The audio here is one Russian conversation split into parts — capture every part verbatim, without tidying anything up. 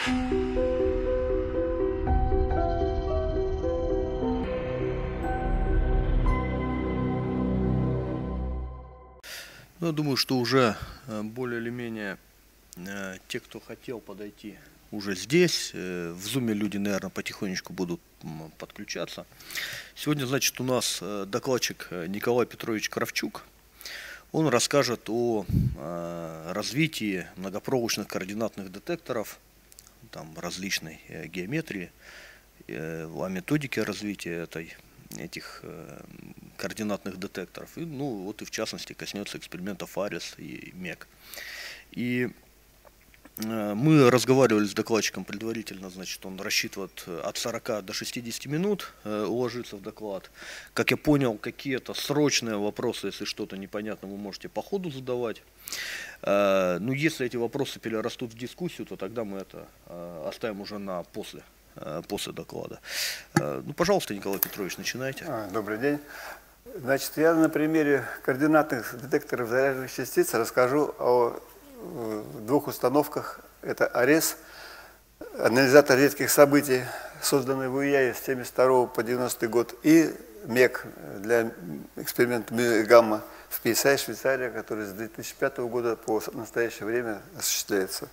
Ну, я думаю, что уже более или менее э, те, кто хотел подойти, уже здесь. Э, в зуме люди, наверное, потихонечку будут м, подключаться. Сегодня, значит, у нас э, докладчик Николай Петрович Кравчук. Он расскажет о э, развитии многопроволочных координатных детекторов, там, различной э, геометрии, э, о методике развития этой, этих э, координатных детекторов. И, ну, вот и в частности коснется экспериментов ARES и МЕК. И э, мы разговаривали с докладчиком предварительно, значит, он рассчитывает от сорока до шестидесяти минут э, уложиться в доклад. Как я понял, какие-то срочные вопросы, если что-то непонятно, вы можете по ходу задавать. Э, ну, если эти вопросы перерастут в дискуссию, то тогда мы это э, оставим уже на после, э, после доклада. Э, ну, пожалуйста, Николай Петрович, начинайте. Добрый день. Значит, я на примере координатных детекторов заряженных частиц расскажу о двух установках. Это ARES, анализатор редких событий, созданный в УИАе с семьдесят второго по девяностый год, и МЕК для эксперимента гамма в пи эс ай, Швейцария, который с две тысячи пятого года по настоящее время осуществляется.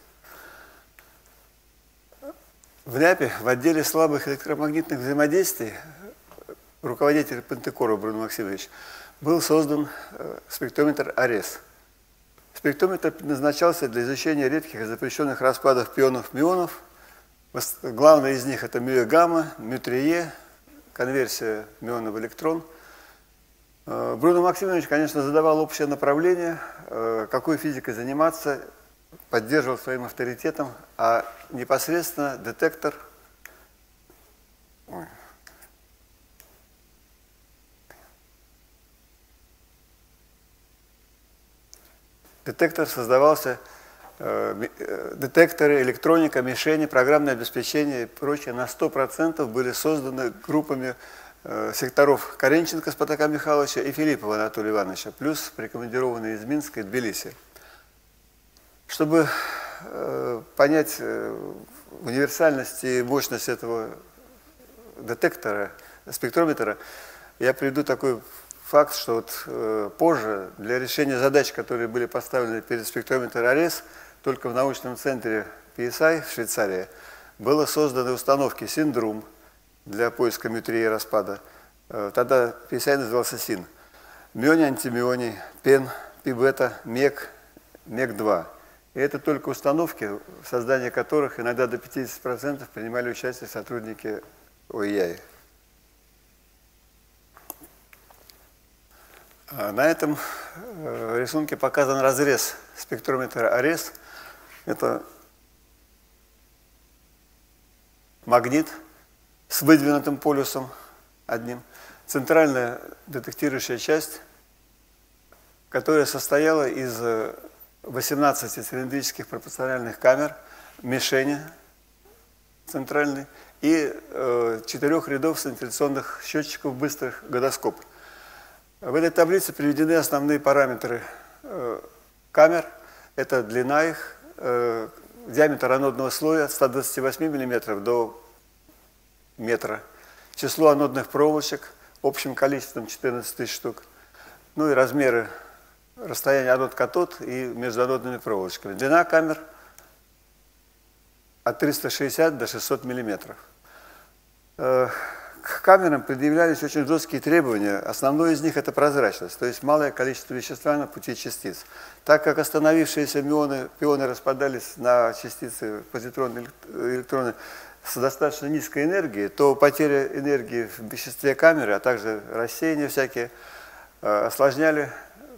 В НЯПе, в отделе слабых электромагнитных взаимодействий, руководитель Пентекора Бруно Максимович, был создан спектрометр ARES. Спектрометр предназначался для изучения редких и запрещенных распадов пионов-мионов. Главное из них это мио-гамма, мю-три-е, конверсия миона в электрон. Бруно Максимович, конечно, задавал общее направление, какой физикой заниматься, поддерживал своим авторитетом, а непосредственно детектор... Ой. Детектор создавался, э, детекторы, электроника, мишени, программное обеспечение и прочее на сто процентов были созданы группами э, секторов Каренченко Спартака Михайловича и Филиппова Анатолия Ивановича, плюс прикомандированные из Минска и Тбилиси. Чтобы э, понять э, универсальность и мощность этого детектора, спектрометра, я приведу такой факт, что вот, э, позже для решения задач, которые были поставлены перед спектрометром ARES, только в научном центре пи эс ай в Швейцарии было созданы установки Синдрум для поиска мю-три-е распада. Э, тогда пи эс ай назывался СИН. Миони, антимионий, ПЕН, пи-бета, МЕК, МЕК-два. И это только установки, в создании которых иногда до пятидесяти процентов принимали участие сотрудники ОИА. На этом рисунке показан разрез спектрометра ARES. Это магнит с выдвинутым полюсом одним. Центральная детектирующая часть, которая состояла из восемнадцати цилиндрических пропорциональных камер, мишени центральной и э, четырех рядов синтезационных счетчиков быстрых годоскоп. В этой таблице приведены основные параметры э, камер. Это длина их, э, диаметр анодного слоя от ста двадцати восьми миллиметров до метра, число анодных проволочек общим количеством четырнадцать тысяч штук, ну и размеры расстояния анод-катод и между анодными проволочками. Длина камер от трёхсот шестидесяти до шестисот миллиметров. Э, К камерам предъявлялись очень жесткие требования. Основное из них – это прозрачность, то есть малое количество вещества на пути частиц. Так как остановившиеся мионы, пионы распадались на частицы позитроны, электроны с достаточно низкой энергией, то потеря энергии в веществе камеры, а также рассеяния всякие, осложняли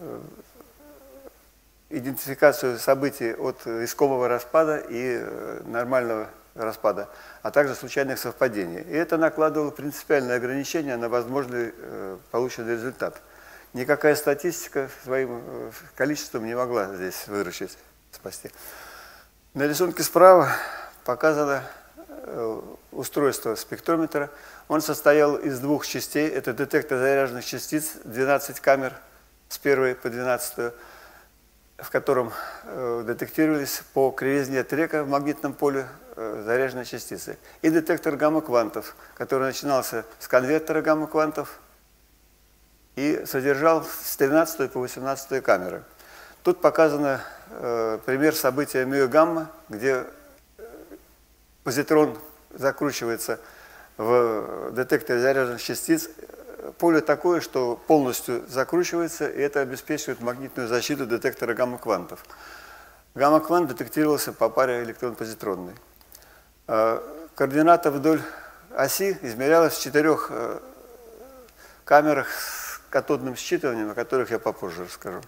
идентификацию событий от искомого распада и нормального распада, а также случайных совпадений. И это накладывало принципиальные ограничения на возможный э, полученный результат. Никакая статистика своим э, количеством не могла здесь выручить, спасти. На рисунке справа показано э, устройство спектрометра. Он состоял из двух частей. Это детектор заряженных частиц, двенадцать камер с первой по двенадцатую. в котором э, детектировались по кривизне трека в магнитном поле э, заряженные частицы. И детектор гамма-квантов, который начинался с конвертера гамма-квантов и содержал с тринадцатой по восемнадцатую камеры. Тут показан э, пример события мио-гамма, где позитрон закручивается в детекторе заряженных частиц. Поле такое, что полностью закручивается, и это обеспечивает магнитную защиту детектора гамма-квантов. Гамма-квант детектировался по паре электрон-позитронной. Координата вдоль оси измерялась в четырех камерах с катодным считыванием, о которых я попозже расскажу.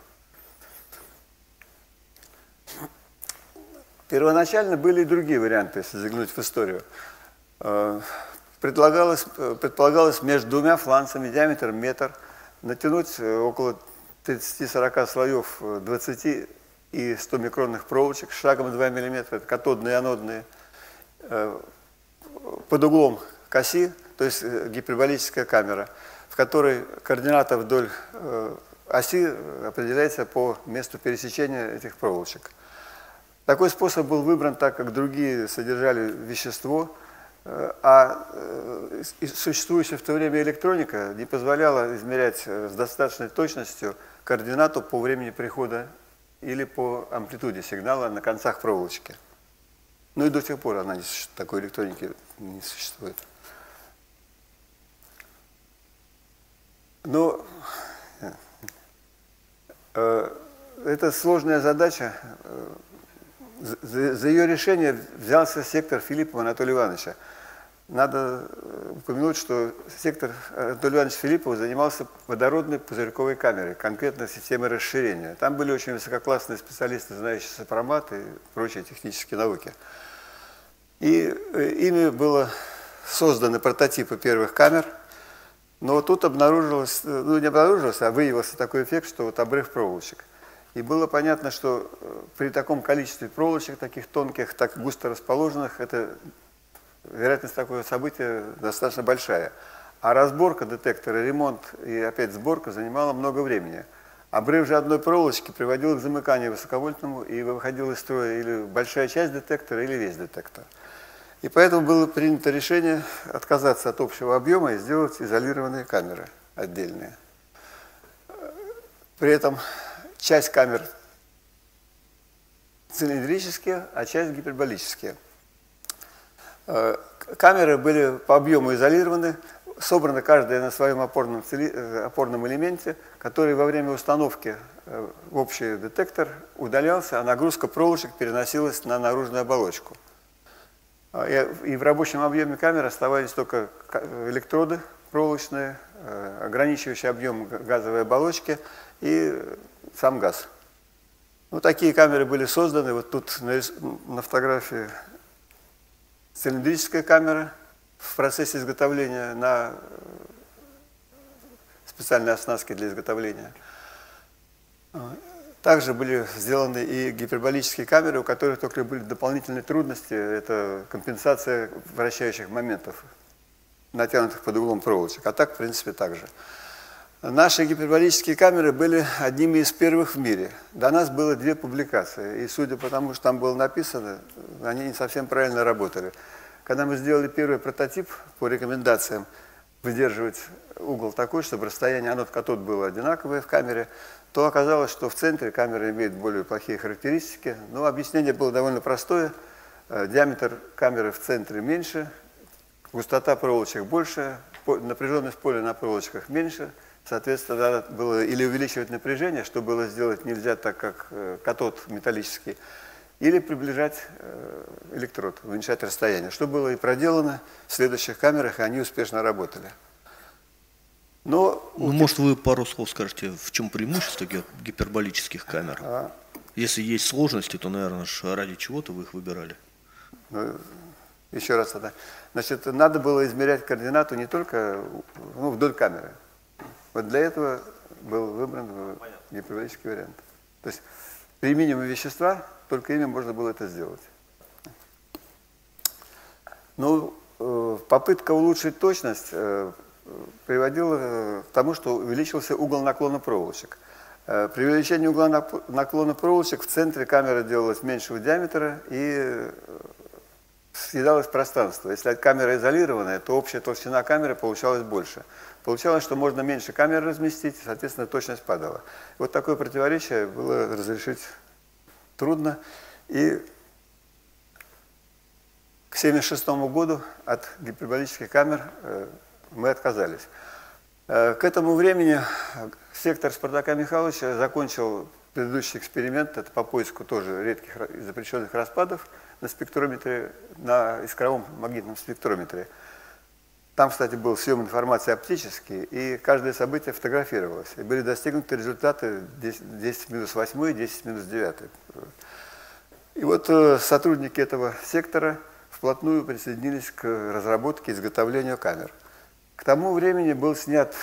Первоначально были и другие варианты, если заглянуть в историю. Предполагалось, предполагалось между двумя фланцами диаметром метр натянуть около тридцати-сорока слоев двадцати и ста микронных проволочек с шагом два миллиметра, это катодные и анодные, под углом к оси, то есть гиперболическая камера, в которой координата вдоль оси определяется по месту пересечения этих проволочек. Такой способ был выбран, так как другие содержали вещество, а существующая в то время электроника не позволяла измерять с достаточной точностью координату по времени прихода или по амплитуде сигнала на концах проволочки. Ну и до сих пор она не существует, такой электроники не существует. Но э, это сложная задача. За, за ее решение взялся сектор Филиппова Анатолия Ивановича. Надо упомянуть, что сектор Анатолия Ивановича Филиппова занимался водородной пузырьковой камерой, конкретно системой расширения. Там были очень высококлассные специалисты, знающие сопромат и прочие технические науки. И ими было созданы прототипы первых камер, но тут обнаружилось, ну не обнаружилось, а выявился такой эффект, что вот обрыв проволочек. И было понятно, что при таком количестве проволочек, таких тонких, так густо расположенных, это вероятность такого события достаточно большая. А разборка детектора, ремонт и опять сборка занимала много времени. Обрыв же одной проволочки приводил к замыканию высоковольтному и выходил из строя или большая часть детектора, или весь детектор. И поэтому было принято решение отказаться от общего объема и сделать изолированные камеры отдельные. При этом часть камер цилиндрические, а часть гиперболические. Камеры были по объему изолированы, собраны каждая на своем опорном, опорном элементе, который во время установки в общий детектор удалялся, а нагрузка проволочек переносилась на наружную оболочку. И в рабочем объеме камеры оставались только электроды проволочные, ограничивающий объем газовой оболочки и сам газ. Ну, такие камеры были созданы. Вот тут на, на фотографии цилиндрическая камера в процессе изготовления на специальной оснастке для изготовления. Также были сделаны и гиперболические камеры, у которых только были дополнительные трудности. Это компенсация вращающих моментов, натянутых под углом проволочек. А так, в принципе, так же. Наши гиперболические камеры были одними из первых в мире. До нас было две публикации. И судя по тому, что там было написано, они не совсем правильно работали. Когда мы сделали первый прототип по рекомендациям выдерживать угол такой, чтобы расстояние анод-катод было одинаковое в камере, то оказалось, что в центре камера имеет более плохие характеристики. Но объяснение было довольно простое. Диаметр камеры в центре меньше, густота проволочек больше, напряженность поля на проволочках меньше. Соответственно, надо было или увеличивать напряжение, что было сделать нельзя, так как катод металлический, или приближать электрод, уменьшать расстояние, что было и проделано в следующих камерах, и они успешно работали. Но, ну, может, вы пару слов скажете, в чем преимущество гиперболических камер? А? Если есть сложности, то, наверное, ради чего-то вы их выбирали. Ну, еще раз тогда. Значит, надо было измерять координату не только ну, вдоль камеры. Вот для этого был выбран гиперболический вариант. То есть при минимуме вещества только ими можно было это сделать. Но э, попытка улучшить точность э, приводила к тому, что увеличился угол наклона проволочек. При увеличении угла наклона проволочек в центре камера делалась меньшего диаметра и съедалось пространство. Если камера изолированная, то общая толщина камеры получалась больше. Получалось, что можно меньше камер разместить, соответственно, точность падала. Вот такое противоречие было разрешить трудно. И к семьдесят шестому году от гиперболических камер мы отказались. К этому времени сектор Спартака Михайловича закончил предыдущий эксперимент, это по поиску тоже редких и запрещенных распадов на спектрометре, на искровом магнитном спектрометре. Там, кстати, был съем информации оптический, и каждое событие фотографировалось. И были достигнуты результаты десять минус восемь и десять минус девять. И вот сотрудники этого сектора вплотную присоединились к разработке и изготовлению камер. К тому времени был снят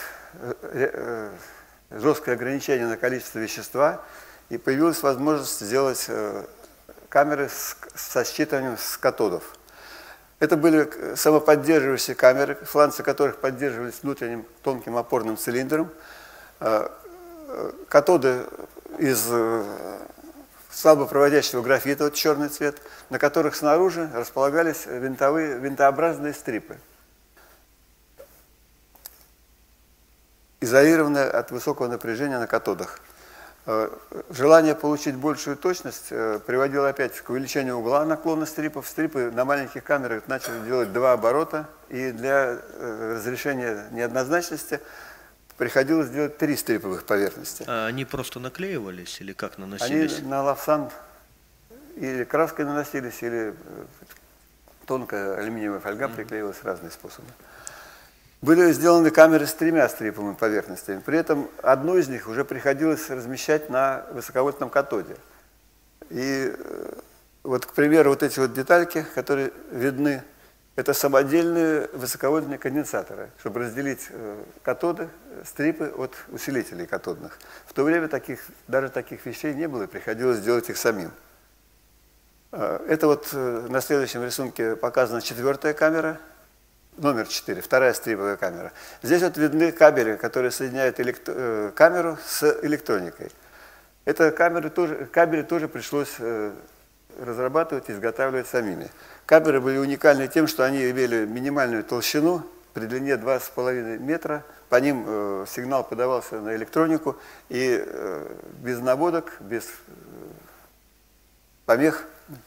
жесткое ограничение на количество вещества, и появилась возможность сделать камеры со считыванием с катодов. Это были самоподдерживающие камеры, фланцы которых поддерживались внутренним тонким опорным цилиндром. Катоды из слабопроводящего графита, вот черный цвет, на которых снаружи располагались винтовые, винтообразные стрипы, изолированные от высокого напряжения на катодах. Желание получить большую точность приводило опять к увеличению угла наклона стрипов. Стрипы на маленьких камерах начали делать два оборота, и для разрешения неоднозначности приходилось делать три стриповых поверхности. А они просто наклеивались или как наносились? Они на лавсан или краской наносились, или тонкая алюминиевая фольга mm-hmm. приклеивалась разные способы. Были сделаны камеры с тремя стриповыми поверхностями. При этом одну из них уже приходилось размещать на высоковольтном катоде. И вот, к примеру, вот эти вот детальки, которые видны, это самодельные высоковольтные конденсаторы, чтобы разделить катоды, стрипы от усилителей катодных. В то время таких, даже таких вещей не было, и приходилось делать их самим. Это вот на следующем рисунке показана четвертая камера. Номер четыре, вторая стриповая камера. Здесь вот видны кабели, которые соединяют электро... камеру с электроникой. Это камеры тоже, кабели тоже пришлось разрабатывать и изготавливать самими. Кабели были уникальны тем, что они имели минимальную толщину при длине два с половиной метра. По ним э, сигнал подавался на электронику, и э, без наводок, без э, помех.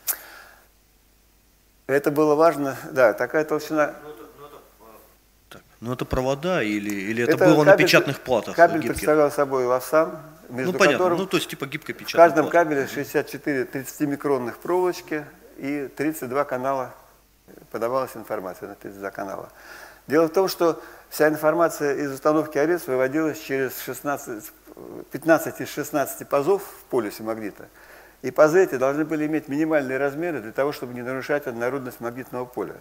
Это было важно. Да, такая толщина... Ну это провода или, или это, это кабель, было на печатных платах? Кабель гибких? представлял собой лавсан, между ну, понятно. которым Ну, то есть типа гибкопечатных в каждом платах. кабеле шестьдесят четыре тридцатимикронных проволочки и тридцать два канала подавалась информация на тридцать два канала. Дело в том, что вся информация из установки АРЕС выводилась через шестнадцать, пятнадцать из шестнадцати пазов в полюсе магнита. И пазы эти должны были иметь минимальные размеры для того, чтобы не нарушать однородность магнитного поля.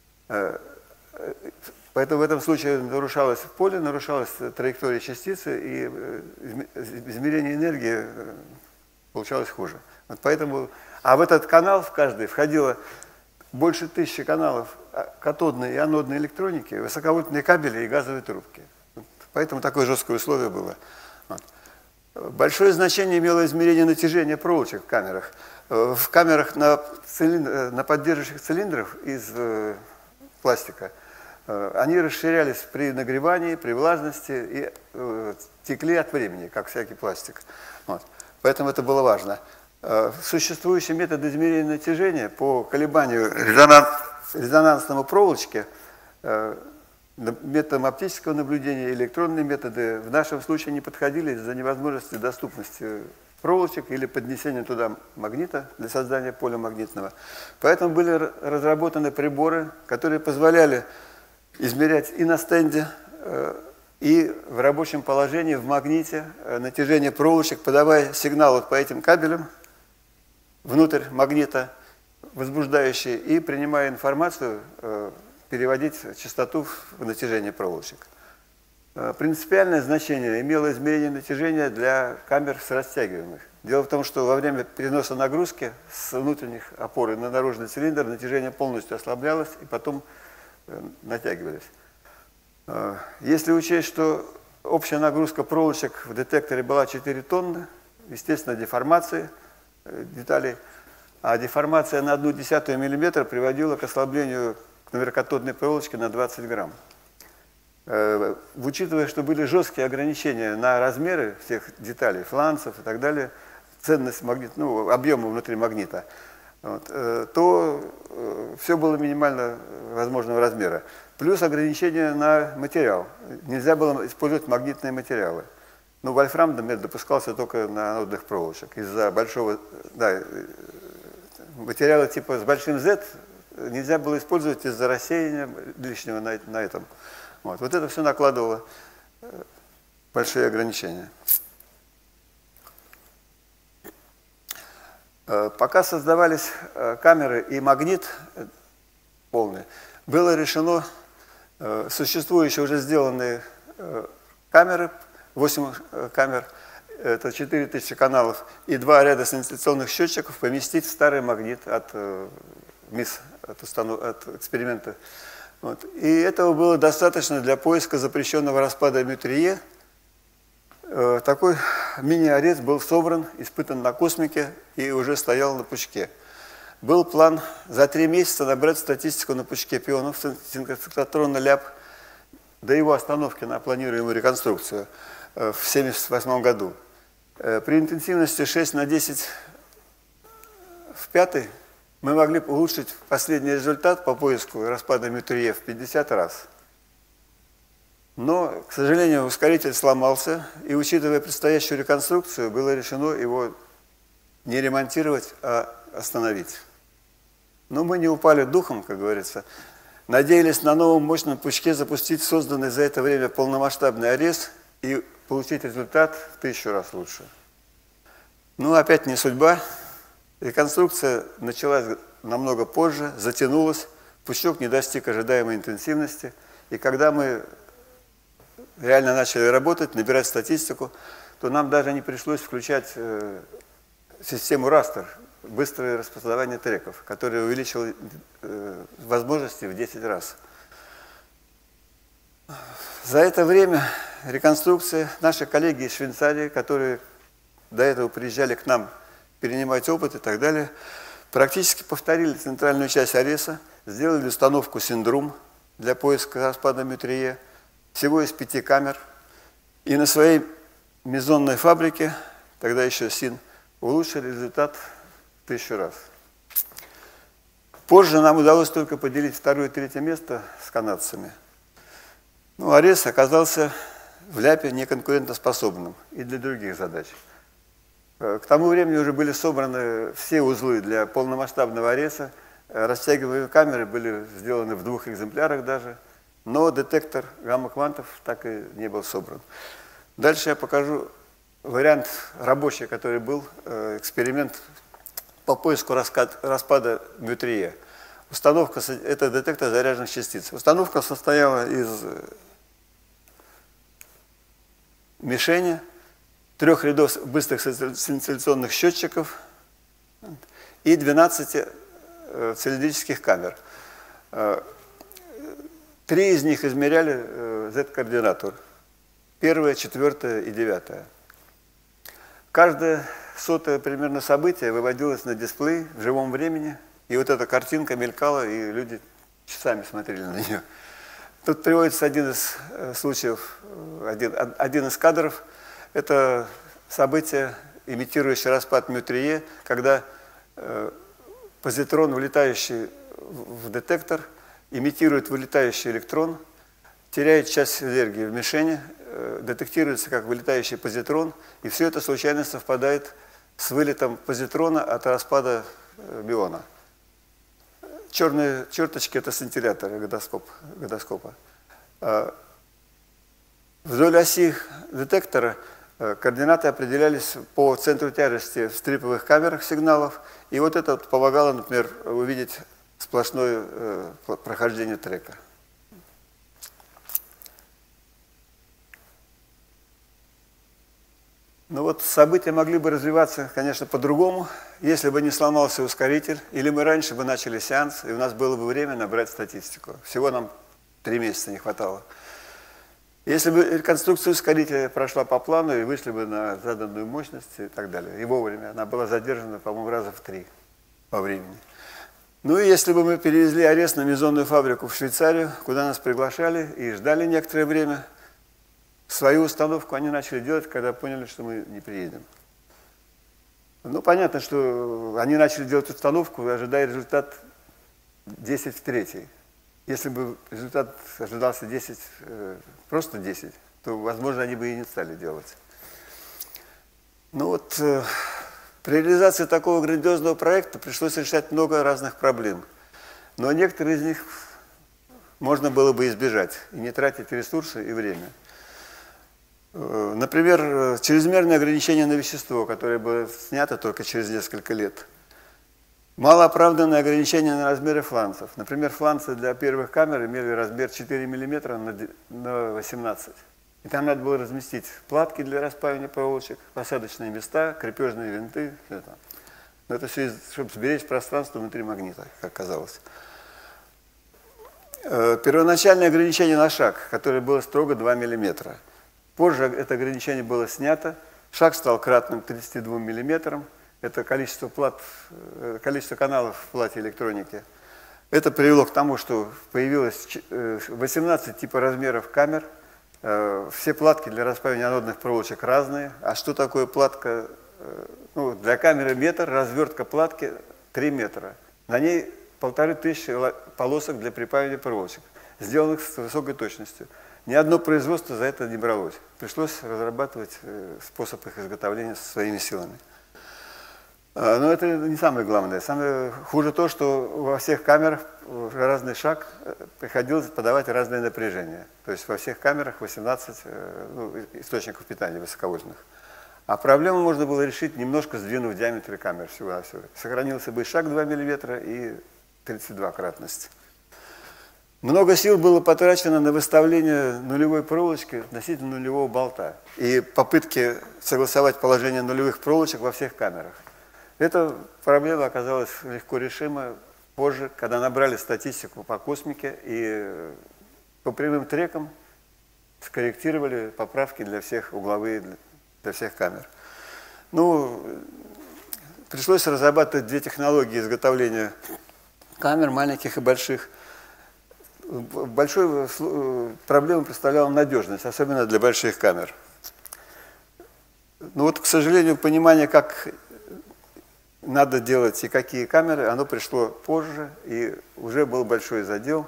Поэтому в этом случае нарушалось поле, нарушалась траектория частицы, и измерение энергии получалось хуже. Вот поэтому, а в этот канал в каждый входило больше тысячи каналов катодной и анодной электроники, высоковольтные кабели и газовые трубки. Поэтому такое жесткое условие было. Вот. Большое значение имело измерение натяжения проволочек в камерах. В камерах на, цилиндр, на поддерживающих цилиндрах из э, пластика они расширялись при нагревании, при влажности и э, текли от времени, как всякий пластик. Вот. Поэтому это было важно. Э, существующие методы измерения натяжения по колебанию резонанс, резонансному проволочке, э, методом оптического наблюдения, электронные методы в нашем случае не подходили из-за невозможности доступности проволочек или поднесения туда магнита для создания поля магнитного. Поэтому были разработаны приборы, которые позволяли измерять и на стенде, и в рабочем положении, в магните, натяжение проволочек, подавая сигнал вот по этим кабелям внутрь магнита, возбуждающий, и принимая информацию, переводить частоту в натяжение проволочек. Принципиальное значение имело измерение натяжения для камер с растягиваемых. Дело в том, что во время переноса нагрузки с внутренних опор на наружный цилиндр натяжение полностью ослаблялось и потом натягивались. Если учесть, что общая нагрузка проволочек в детекторе была четыре тонны, естественно, деформации деталей. А деформация на одну десятую миллиметра приводила к ослаблению меркатодной проволочки на двадцать грамм. Учитывая, что были жесткие ограничения на размеры всех деталей, фланцев и так далее, ценность магнита, ну, объема внутри магнита, вот, то все было минимально возможного размера. Плюс ограничения на материал. Нельзя было использовать магнитные материалы. Ну, вольфрам, например, допускался только на анодных проволочек. Из-за большого, да, материала типа с большим Z нельзя было использовать из-за рассеяния лишнего на, на этом. Вот. вот это все накладывало большие ограничения. Пока создавались камеры и магнит полный, было решено существующие уже сделанные камеры, восемь камер, это четыре тысячи каналов, и два ряда сенсационных счетчиков поместить в старый магнит от МИС, от, установ... от эксперимента. Вот. И этого было достаточно для поиска запрещенного распада Мютрие. Такой мини-арес был собран, испытан на космике и уже стоял на пучке. Был план за три месяца набрать статистику на пучке пионов синхроциклотрона ляп до его остановки на планируемую реконструкцию в семьдесят восьмом году. При интенсивности шесть на десять в пятый мы могли улучшить последний результат по поиску распада Мютрие в пятьдесят раз. Но, к сожалению, ускоритель сломался, и, учитывая предстоящую реконструкцию, было решено его не ремонтировать, а остановить. Но мы не упали духом, как говорится. Надеялись на новом мощном пучке запустить созданный за это время полномасштабный арес и получить результат в тысячу раз лучше. Но опять не судьба. Реконструкция началась намного позже, затянулась, пучок не достиг ожидаемой интенсивности. И когда мы реально начали работать, набирать статистику, то нам даже не пришлось включать э, систему растер, быстрое распознавание треков, которое увеличило э, возможности в десять раз. За это время реконструкция, наши коллеги из Швейцарии, которые до этого приезжали к нам перенимать опыт и так далее, практически повторили центральную часть ареса, сделали установку синдрум для поиска распада Мютрие, всего из пяти камер, и на своей мезонной фабрике, тогда еще СИН, улучшили результат в тысячу раз. Позже нам удалось только поделить второе и третье место с канадцами. Ну, арес оказался в ляпе неконкурентоспособным и для других задач. К тому времени уже были собраны все узлы для полномасштабного ареса, растягиваемые камеры были сделаны в двух экземплярах даже, но детектор гамма-квантов так и не был собран. Дальше я покажу вариант рабочий, который был, эксперимент по поиску распада Мютрие. Установка, это детектор заряженных частиц. Установка состояла из мишени, трех рядов быстрых сенсационных счетчиков и двенадцати цилиндрических камер. Три из них измеряли Z-координату. Первая, четвертая и девятая. Каждое сотое примерно событие выводилось на дисплей в живом времени, и вот эта картинка мелькала, и люди часами смотрели на нее. Тут приводится один из случаев, один, один из кадров. Это событие, имитирующее распад Мютрие, когда э, позитрон, влетающий в детектор, имитирует вылетающий электрон, теряет часть энергии в мишени, э, детектируется как вылетающий позитрон, и все это случайно совпадает с вылетом позитрона от распада э, биона. Черные черточки – это сцинтилляторы годоскоп, годоскопа. Э, вдоль оси детектора координаты определялись по центру тяжести в стриповых камерах сигналов, и вот это вот помогало, например, увидеть сплошное э, прохождение трека. Ну вот события могли бы развиваться, конечно, по-другому, если бы не сломался ускоритель, или мы раньше бы начали сеанс, и у нас было бы время набрать статистику. Всего нам три месяца не хватало. Если бы реконструкция ускорителя прошла по плану и вышли бы на заданную мощность и так далее, и вовремя, она была задержана, по-моему, раза в три по времени. Ну и если бы мы перевезли арест на мезонную фабрику в Швейцарию, куда нас приглашали и ждали некоторое время, свою установку они начали делать, когда поняли, что мы не приедем. Ну, понятно, что они начали делать установку, ожидая результат десять в третий. Если бы результат ожидался десять, просто десять, то, возможно, они бы и не стали делать. Ну вот, при реализации такого грандиозного проекта пришлось решать много разных проблем. Но некоторые из них можно было бы избежать и не тратить ресурсы и время. Например, чрезмерное ограничение на вещество, которое было снято только через несколько лет. Малооправданное ограничение на размеры фланцев. Например, фланцы для первых камер имели размер четыре миллиметра на восемнадцать. И там надо было разместить платки для распаивания проволочек, посадочные места, крепежные винты. Все это. Но это все, чтобы сберечь пространство внутри магнита, как оказалось. Первоначальное ограничение на шаг, которое было строго два миллиметра. Позже это ограничение было снято. Шаг стал кратным тридцати двум миллиметрам. Это количество, плат, количество каналов в плате электроники. Это привело к тому, что появилось восемнадцать типов размеров камер. Все платки для распаивания анодных проволочек разные. А что такое платка? Ну, для камеры метр, развертка платки три метра. На ней полторы тысячи полосок для припаивания проволочек, сделанных с высокой точностью. Ни одно производство за это не бралось. Пришлось разрабатывать способ их изготовления своими силами. Но это не самое главное. Самое хуже то, что во всех камерах разный шаг приходилось подавать разное напряжение. То есть во всех камерах восемнадцать ну, источников питания высоковольтных. А проблему можно было решить, немножко сдвинув диаметр камер всего-навсего. Сохранился бы шаг два миллиметра и тридцать два кратность. Много сил было потрачено на выставление нулевой проволочки относительно нулевого болта и попытки согласовать положение нулевых проволочек во всех камерах. Эта проблема оказалась легко решима позже, когда набрали статистику по космике и по прямым трекам скорректировали поправки для всех угловые, для всех камер. Ну, пришлось разрабатывать две технологии изготовления камер, маленьких и больших. Большой проблему представляла надежность, особенно для больших камер. Но вот, к сожалению, понимание, как надо делать и какие камеры, оно пришло позже, и уже был большой задел.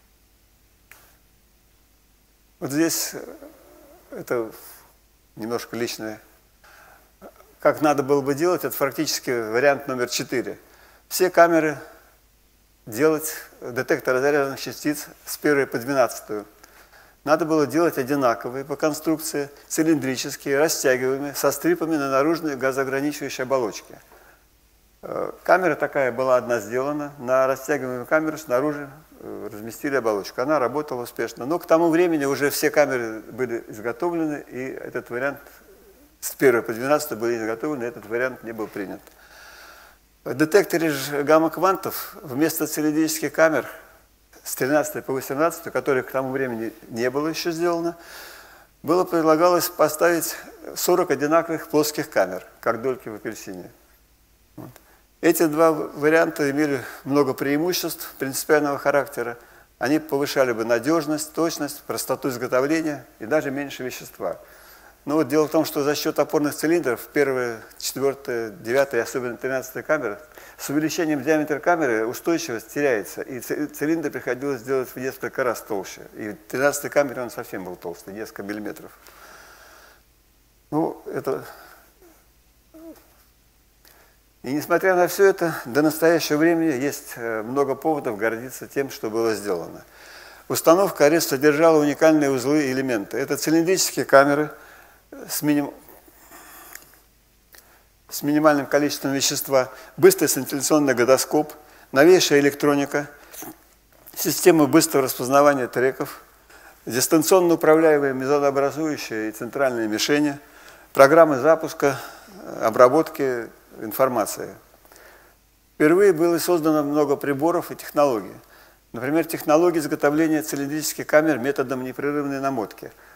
Вот здесь это немножко личное. Как надо было бы делать, это фактически вариант номер четыре. Все камеры делать, детекторы заряженных частиц с первой по двенадцатую. Надо было делать одинаковые по конструкции, цилиндрические, растягиваемые, со стрипами на наружной газоограничивающей оболочке. Камера такая была одна сделана, на растягиваемую камеру снаружи разместили оболочку. Она работала успешно. Но к тому времени уже все камеры были изготовлены, и этот вариант с первой по двенадцатую были изготовлены, и этот вариант не был принят. В детекторе гамма-квантов вместо цилиндрических камер с тринадцатой по восемнадцатую, которых к тому времени не было еще сделано, было предлагалось поставить сорок одинаковых плоских камер, как дольки в апельсине. Вот. Эти два варианта имели много преимуществ принципиального характера. Они повышали бы надежность, точность, простоту изготовления и даже меньше вещества. Но вот дело в том, что за счет опорных цилиндров первая, четвертая, девятая и особенно тринадцатая камера с увеличением диаметра камеры устойчивость теряется, и цилиндр приходилось делать в несколько раз толще. И в тринадцатой камере он совсем был толстый, несколько миллиметров. Ну, это... И несмотря на все это, до настоящего времени есть много поводов гордиться тем, что было сделано. Установка арест содержала уникальные узлы и элементы. Это цилиндрические камеры с, миним... с минимальным количеством вещества, быстрый сcintillaционный годоскоп, новейшая электроника, система быстрого распознавания треков, дистанционно управляемые мезонообразующие и центральные мишени, программы запуска, обработки информации. Впервые было создано много приборов и технологий. Например, технология изготовления цилиндрических камер методом непрерывной намотки.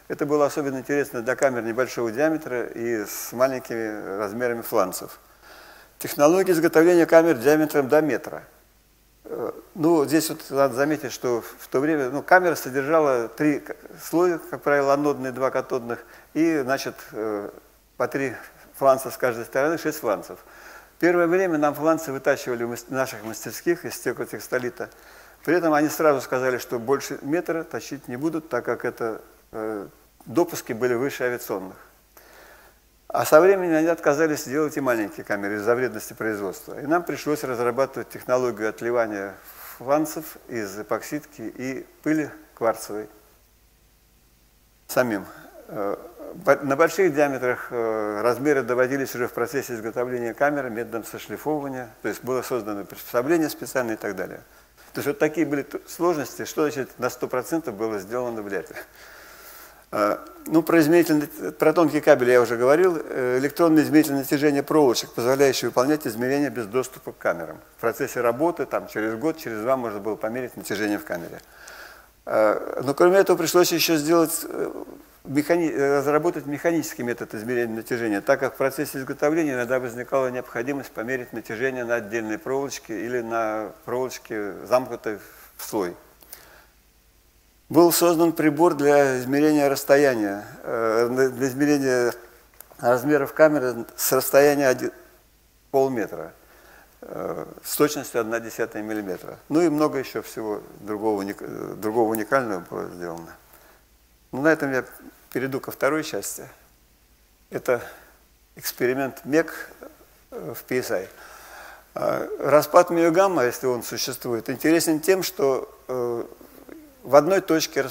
Это было особенно интересно для камер небольшого диаметра и с маленькими размерами фланцев. Технология изготовления камер диаметром до метра. Ну, здесь вот надо заметить, что в то время ну, камера содержала три слоя, как правило, анодные, два катодных, и, значит, по три фланца с каждой стороны, шесть фланцев. Первое время нам фланцы вытачивали в наших мастерских из стеклотекстолита. При этом они сразу сказали, что больше метра точить не будут, так как это э, допуски были выше авиационных. А со временем они отказались делать и маленькие камеры из-за вредности производства. И нам пришлось разрабатывать технологию отливания фланцев из эпоксидки и пыли кварцевой самим. На больших диаметрах размеры доводились уже в процессе изготовления камеры методом сошлифовывания, то есть было создано приспособление специальное и так далее. То есть вот такие были сложности, что значит на сто процентов было сделано вряд ли. Ну, про, про тонкий кабель я уже говорил. Электронное измерительное натяжение проволочек, позволяющее выполнять измерения без доступа к камерам. В процессе работы, там, через год, через два можно было померить натяжение в камере. Но кроме этого пришлось еще сделать, механи... разработать механический метод измерения натяжения, так как в процессе изготовления иногда возникала необходимость померить натяжение на отдельной проволочке или на проволочке, замкнутой в слой. Был создан прибор для измерения расстояния, для измерения размеров камеры с расстояния полметра, с точностью одна десятая миллиметра. Ну и много еще всего другого, другого уникального было сделано. Ну, на этом я перейду ко второй части. Это эксперимент МЕК в пи эс ай. Распад миогамма, если он существует, интересен тем, что в одной точке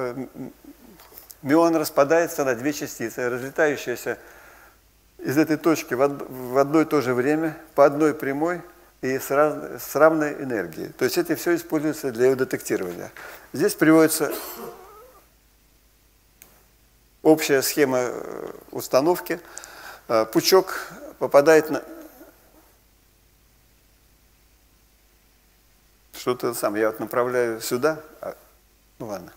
мион распадается на две частицы, разлетающиеся из этой точки в одно и то же время, по одной прямой и с, раз, с равной энергией. То есть это все используется для его детектирования. Здесь приводится общая схема установки. Пучок попадает на... Что-то сам, я вот направляю сюда. Ну ладно.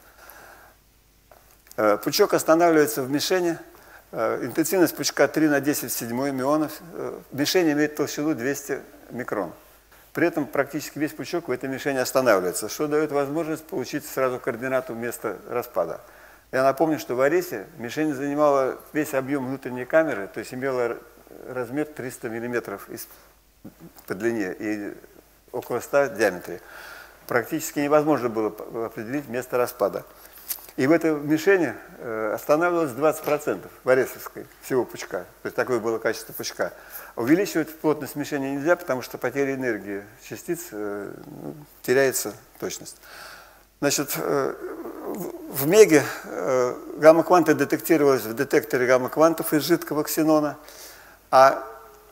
Пучок останавливается в мишени. Интенсивность пучка три на десять в седьмой мионов. Мишень имеет толщину двести микрон. При этом практически весь пучок в этой мишени останавливается, что дает возможность получить сразу координату места распада. Я напомню, что в Аресе мишень занимала весь объем внутренней камеры, то есть имела размер триста миллиметров по длине и около ста в диаметре. Практически невозможно было определить место распада. И в этой мишени останавливалось двадцать процентов в Аресовской всего пучка. То есть такое было качество пучка. Увеличивать плотность мишени нельзя, потому что потеря энергии частиц ну, теряется точность. Значит, в МЕГе гамма-кванты детектировалась в детекторе гамма-квантов из жидкого ксенона, а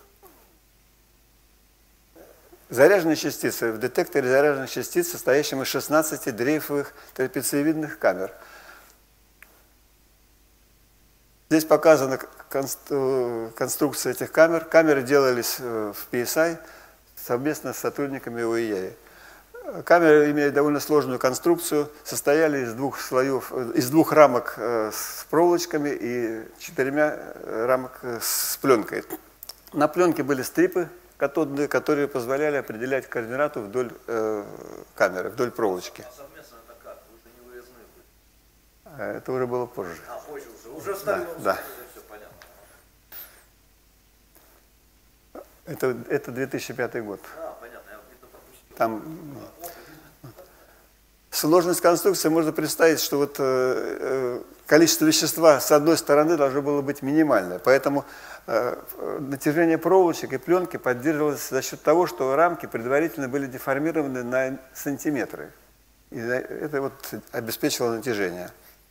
заряженные частицы в детекторе заряженных частиц, состоящем из шестнадцати дрейфовых трапециевидных камер. Здесь показана конструкция этих камер. Камеры делались в пи эс ай совместно с сотрудниками о и и. Камеры имеют довольно сложную конструкцию, состояли из двух слоев, из двух рамок с проволочками и четырьмя рамок с пленкой. На пленке были стрипы катодные, которые позволяли определять координату вдоль э, камеры, вдоль проволочки. А совместно это как? Вы же не выездные были? Это уже было позже. А, позже уже. Уже стали. Да, да. Все понятно. Это, это две тысячи пятый год. А, понятно, я где-то пропустил. Там сложность конструкции можно представить, что вот э, количество вещества с одной стороны должно было быть минимальное, поэтому э, натяжение проволочек и пленки поддерживалось за счет того, что рамки предварительно были деформированы на сантиметры. И это вот обеспечивало натяжение.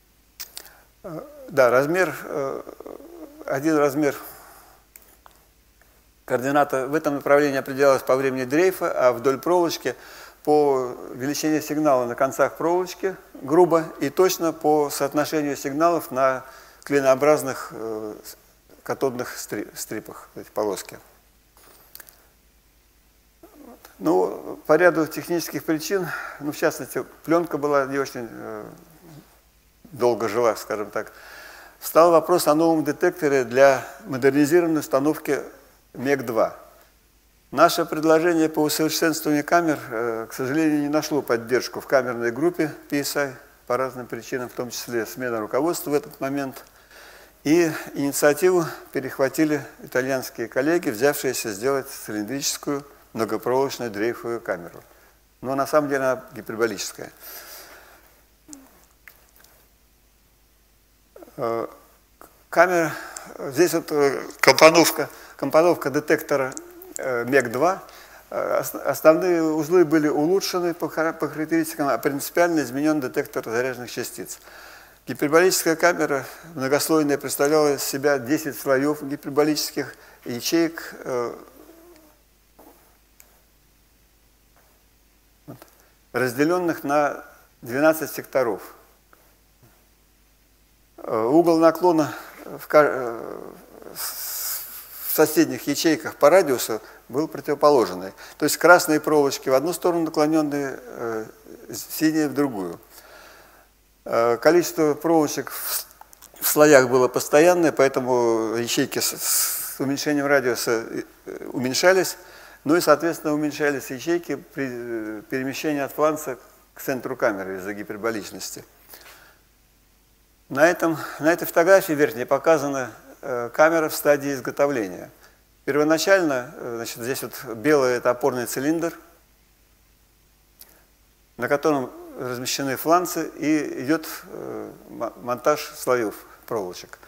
Да, размер, э, один размер координата в этом направлении определялась по времени дрейфа, а вдоль проволочки по величине сигнала на концах проволочки, грубо, и точно по соотношению сигналов на клинообразных э, катодных стрипах, эти полоски. Ну, по ряду технических причин, ну, в частности, пленка была не очень э, долго жила, скажем так, встал вопрос о новом детекторе для модернизированной установки МЕГ два. Наше предложение по усовершенствованию камер, к сожалению, не нашло поддержку в камерной группе пи эс ай по разным причинам, в том числе смена руководства в этот момент. И инициативу перехватили итальянские коллеги, взявшиеся сделать цилиндрическую многопроволочную дрейфовую камеру. Но на самом деле она гиперболическая. Камера, здесь вот компоновка, компоновка детектора МЕГ два. Основные узлы были улучшены по характеристикам, а принципиально изменен детектор заряженных частиц. Гиперболическая камера многослойная представляла из себя десять слоев гиперболических ячеек, разделенных на двенадцать секторов. Угол наклона в соседних ячейках по радиусу был противоположный. То есть красные проволочки в одну сторону наклоненные, синие в другую. Количество проволочек в слоях было постоянное, поэтому ячейки с уменьшением радиуса уменьшались, ну и, соответственно, уменьшались ячейки при перемещении от фланца к центру камеры из-за гиперболичности. На, этом, на этой фотографии верхней показана камера в стадии изготовления. Первоначально, значит, здесь вот белый – это опорный цилиндр, на котором размещены фланцы, и идет монтаж слоев проволочек.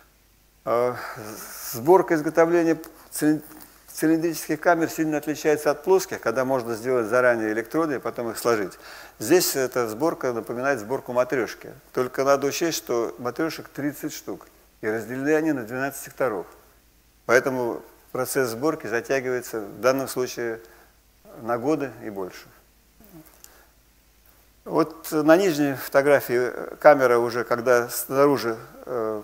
Сборка изготовления цилиндрических камер сильно отличается от плоских, когда можно сделать заранее электроды и потом их сложить. Здесь эта сборка напоминает сборку матрешки. Только надо учесть, что матрешек тридцать штук, и разделены они на двенадцать секторов. Поэтому процесс сборки затягивается в данном случае на годы и больше. Вот на нижней фотографии камера уже, когда снаружи э,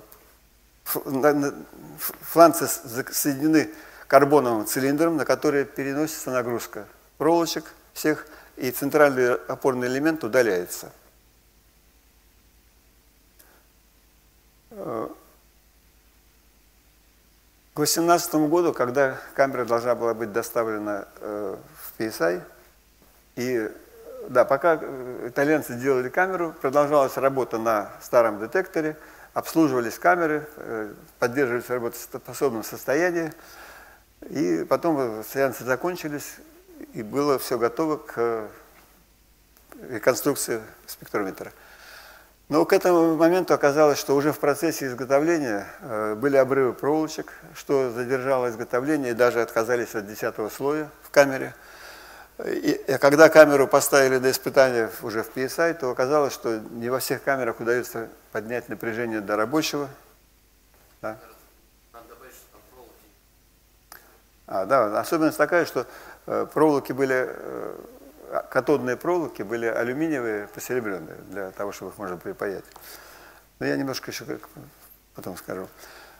фланцы соединены карбоновым цилиндром, на который переносится нагрузка проволочек всех, и центральный опорный элемент удаляется. К две тысячи восемнадцатому году, когда камера должна была быть доставлена э, в пи эс ай, и да, пока итальянцы делали камеру, продолжалась работа на старом детекторе, обслуживались камеры, поддерживались в работоспособном состоянии, и потом сеансы закончились, и было все готово к реконструкции спектрометра. Но к этому моменту оказалось, что уже в процессе изготовления были обрывы проволочек, что задержало изготовление, и даже отказались от десятого слоя в камере. И когда камеру поставили на испытание уже в пи эс ай, то оказалось, что не во всех камерах удается поднять напряжение до рабочего. Да? Надо добавить, что там проволоки. А, да, особенность такая, что э, проволоки были, э, катодные проволоки были алюминиевые, посеребренные, для того, чтобы их можно припаять. Но я немножко еще потом скажу.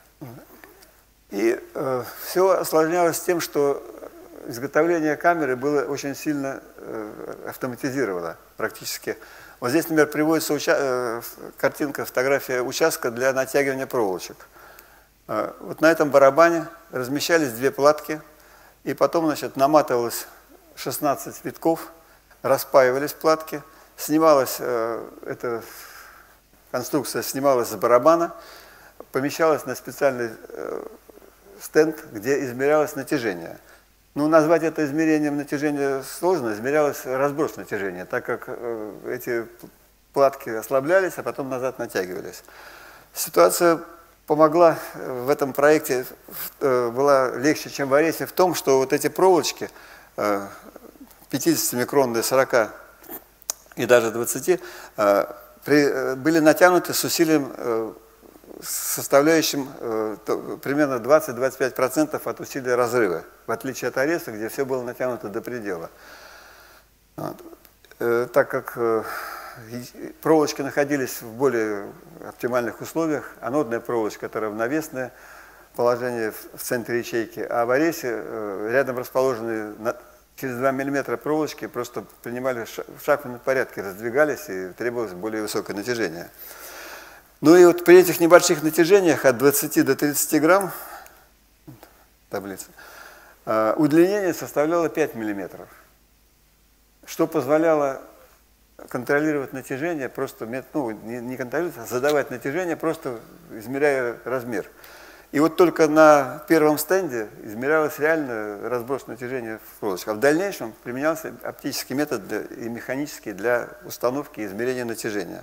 И э, все осложнялось тем, что изготовление камеры было очень сильно э, автоматизировано практически. Вот здесь, например, приводится уча э, картинка, фотография участка для натягивания проволочек. Э, вот на этом барабане размещались две платки, и потом, значит, наматывалось шестнадцать витков, распаивались платки, снималась э, эта конструкция снималась с барабана, помещалась на специальный э, стенд, где измерялось натяжение. Ну, назвать это измерением натяжения сложно, измерялось разброс натяжения, так как э, эти платки ослаблялись, а потом назад натягивались. Ситуация помогла в этом проекте, э, была легче, чем в Аресе, в том, что вот эти проволочки, э, пятидесятимикронные, сорока и даже двадцати, э, при, э, были натянуты с усилием, э, составляющим э, то, примерно двадцать-двадцать пять процентов от усилия разрыва, в отличие от Ареса, где все было натянуто до предела. Вот. Э, так как э, проволочки находились в более оптимальных условиях, анодная проволочка – это равновесное положение в, в центре ячейки, а в Аресе э, рядом расположенные на, через два миллиметра проволочки просто принимали в шахматном порядке, раздвигались и требовалось более высокое натяжение. Ну и вот при этих небольших натяжениях от двадцати до тридцати грамм, таблица, удлинение составляло пять миллиметров, что позволяло контролировать натяжение, просто, ну, не, не контролировать, а задавать натяжение, просто измеряя размер. И вот только на первом стенде измерялось реально разброс натяжения в проволочках. А в дальнейшем применялся оптический метод для, и механический для установки и измерения натяжения.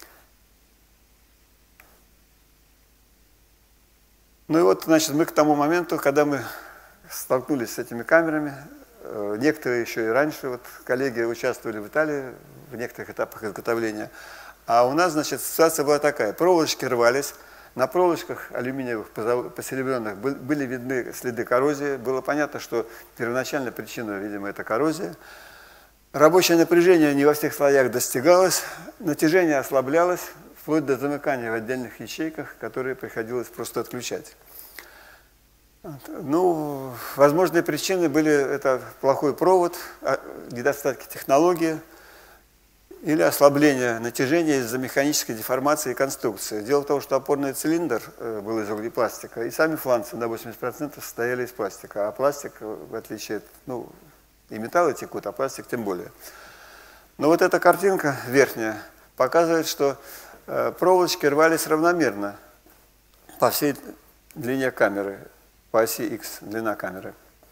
Ну и вот, значит, мы к тому моменту, когда мы столкнулись с этими камерами, некоторые еще и раньше, вот коллеги участвовали в Италии в некоторых этапах изготовления, а у нас, значит, ситуация была такая: проволочки рвались, на проволочках алюминиевых, посеребренных, были видны следы коррозии, было понятно, что первоначальная причина, видимо, это коррозия. Рабочее напряжение не во всех слоях достигалось, натяжение ослаблялось, вплоть до замыкания в отдельных ячейках, которые приходилось просто отключать. Ну, возможные причины были: это плохой провод, недостатки технологии или ослабление натяжения из-за механической деформации конструкции. Дело в том, что опорный цилиндр был из углепластика, и сами фланцы на восемьдесят процентов состояли из пластика, а пластик, в отличие от, ну, и металлы текут, а пластик тем более. Но вот эта картинка верхняя показывает, что проволочки рвались равномерно по всей длине камеры, по оси X, длина камеры.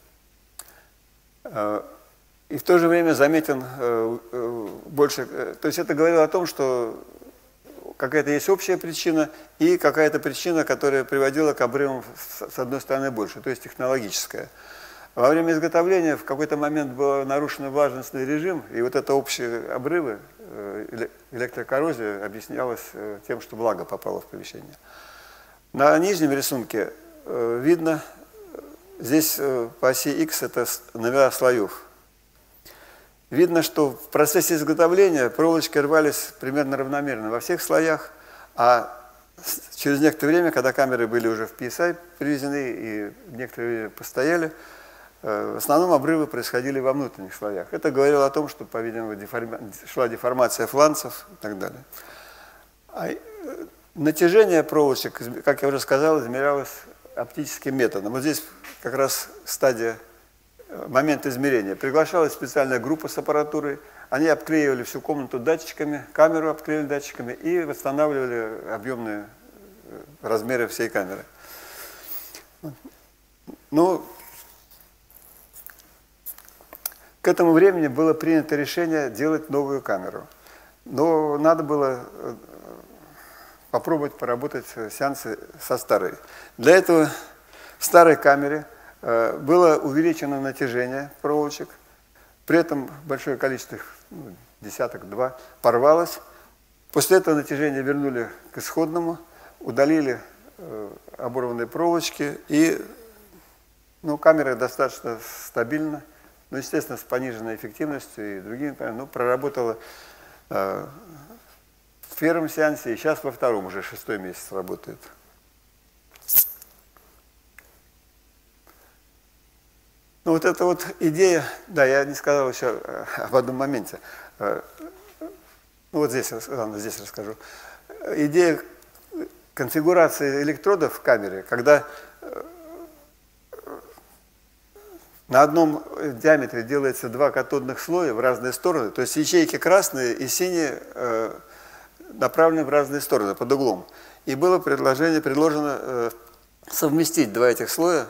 И в то же время заметен больше... То есть это говорило о том, что какая-то есть общая причина и какая-то причина, которая приводила к обрывам с одной стороны больше, то есть технологическая. Во время изготовления в какой-то момент был нарушен влажностный режим, и вот это общие обрывы, электрокоррозия, объяснялась тем, что влага попала в помещение. На нижнем рисунке видно, здесь по оси X это номера слоев. Видно, что в процессе изготовления проволочки рвались примерно равномерно во всех слоях, а через некоторое время, когда камеры были уже в пи эс ай привезены и некоторое время постояли, в основном обрывы происходили во внутренних слоях. Это говорило о том, что, по-видимому, деформи... шла деформация фланцев и так далее. А натяжение проволочек, как я уже сказал, измерялось оптическим методом. Вот здесь как раз стадия, момент измерения. Приглашалась специальная группа с аппаратурой, они обклеивали всю комнату датчиками, камеру обклеили датчиками и восстанавливали объемные размеры всей камеры. Ну, к этому времени было принято решение делать новую камеру. Но надо было попробовать поработать сеансы со старой. Для этого в старой камере было увеличено натяжение проволочек, при этом большое количество, ну, десяток-два, порвалось. После этого натяжение вернули к исходному, удалили оборванные проволочки, и, ну, камера достаточно стабильна, но, естественно, с пониженной эффективностью и другими, ну, проработала э, в первом сеансе, и сейчас во втором, уже шестой месяц работает. Ну, вот эта вот идея, да, я не сказал еще об одном моменте. Ну, вот здесь, ладно, здесь расскажу. Идея конфигурации электродов в камере, когда на одном диаметре делается два катодных слоя в разные стороны, то есть ячейки красные и синие э, направлены в разные стороны под углом. И было предложение, предложено э, совместить два этих слоя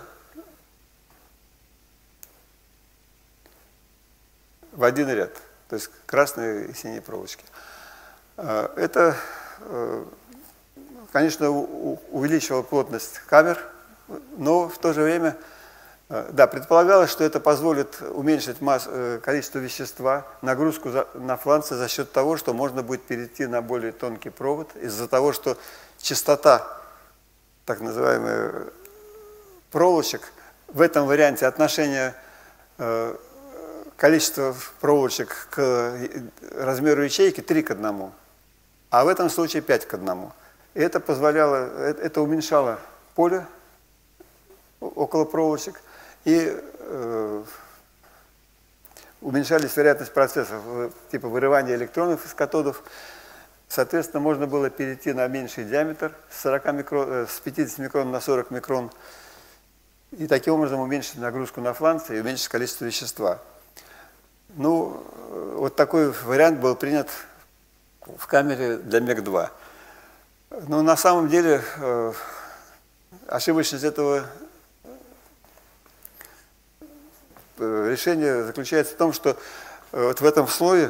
в один ряд, то есть красные и синие проволочки. Э, это, э, конечно, у, увеличивало плотность камер, но в то же время... Да, предполагалось, что это позволит уменьшить масс, количество вещества, нагрузку за, на фланцы за счет того, что можно будет перейти на более тонкий провод, из-за того, что частота, так называемых, проволочек, в этом варианте отношение э, количества проволочек к размеру ячейки три к одному, а в этом случае пять к одному. И это позволяло, это уменьшало поле около проволочек, и э, уменьшались вероятность процессов типа вырывания электронов из катодов. Соответственно, можно было перейти на меньший диаметр с, сорока микрон, с пятидесяти микрон на сорок микрон и таким образом уменьшить нагрузку на фланцы и уменьшить количество вещества. Ну, вот такой вариант был принят в камере для МЕГ два. Но на самом деле э, ошибочность этого решения заключается в том, что э, вот в этом слое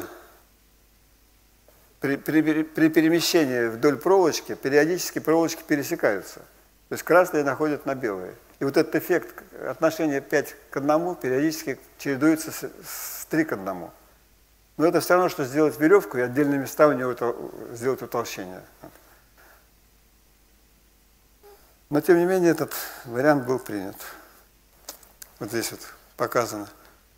При, при, при перемещении вдоль проволочки периодически проволочки пересекаются. То есть красные находят на белые. И вот этот эффект отношения пять к одному периодически чередуется с, с три к одному. Но это все равно, что сделать веревку и отдельные места у него сделать утолщение. Но тем не менее этот вариант был принят. Вот здесь вот показано.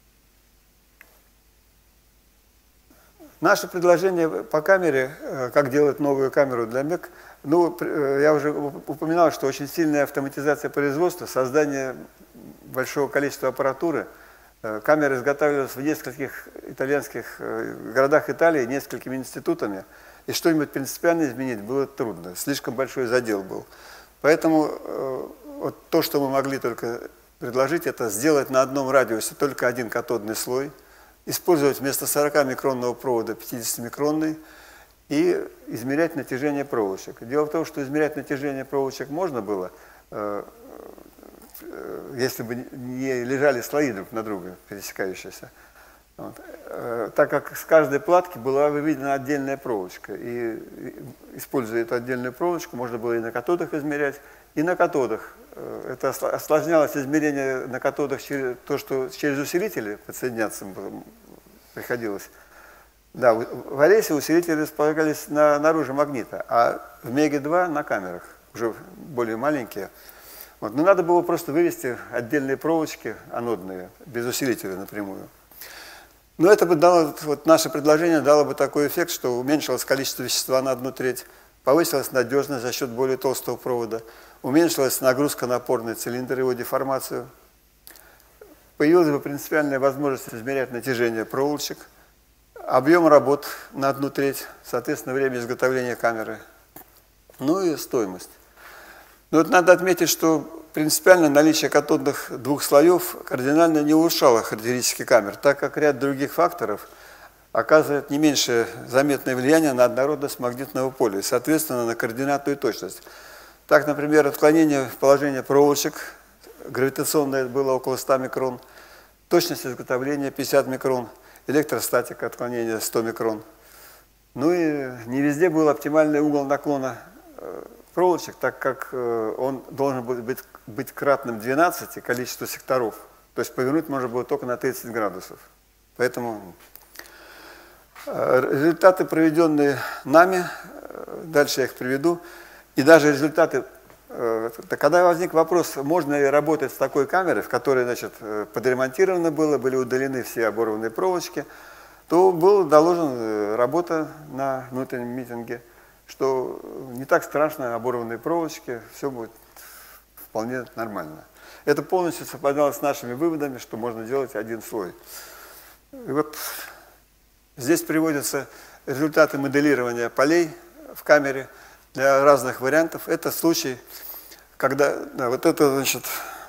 Наше предложение по камере, как делать новую камеру для МЕГ, ну, я уже упоминал, что очень сильная автоматизация производства, создание большого количества аппаратуры. Камера изготавливалась в нескольких итальянских городах Италии, несколькими институтами, и что-нибудь принципиально изменить было трудно, слишком большой задел был. Поэтому вот то, что мы могли только предложить, это сделать на одном радиусе только один катодный слой, использовать вместо сорокамикронного провода пятидесятимикронный и измерять натяжение проволочек. Дело в том, что измерять натяжение проволочек можно было, э, э, если бы не лежали слои друг на друга, пересекающиеся. Вот. Э, так как с каждой платки была выведена отдельная проволочка. И, и используя эту отдельную проволочку, можно было и на катодах измерять, и на катодах. Э, это осложнялось измерение на катодах через то, что через усилители подсоединяться приходилось. Да, в Аресе усилители располагались на, наружу магнита, а в МЕГе два на камерах, уже более маленькие. Вот. Но надо было просто вывести отдельные проволочки анодные, без усилителя напрямую. Но это бы дало, вот наше предложение дало бы такой эффект, что уменьшилось количество вещества на одну треть, повысилась надежность за счет более толстого провода, уменьшилась нагрузка на опорный цилиндр и его деформацию, появилась бы принципиальная возможность измерять натяжение проволочек, объем работ на одну треть, соответственно, время изготовления камеры, ну и стоимость. Но вот надо отметить, что принципиально наличие катодных двух слоев кардинально не улучшало характеристики камер, так как ряд других факторов оказывает не меньшее заметное влияние на однородность магнитного поля и, соответственно, на координатную точность. Так, например, отклонение в положение проволочек гравитационное было около ста микрон, точность изготовления пятьдесят микрон, электростатика отклонения сто микрон. Ну и не везде был оптимальный угол наклона проволочек, так как он должен был быть, быть кратным двенадцати количеству секторов. То есть повернуть можно было только на тридцать градусов. Поэтому результаты, проведенные нами, дальше я их приведу, и даже результаты, когда возник вопрос, можно ли работать с такой камерой, в которой, значит, подремонтировано было, были удалены все оборванные проволочки, то была доложена работа на внутреннем митинге, что не так страшно оборванные проволочки, все будет вполне нормально. Это полностью совпадало с нашими выводами, что можно делать один слой. И вот здесь приводятся результаты моделирования полей в камере для разных вариантов. Это случай, когда да, вот это, значит,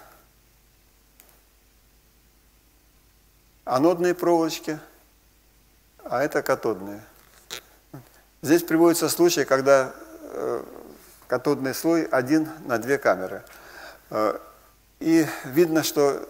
анодные проволочки, а это катодные. Здесь приводится случай, когда э, катодный слой один на две камеры. Э, и видно, что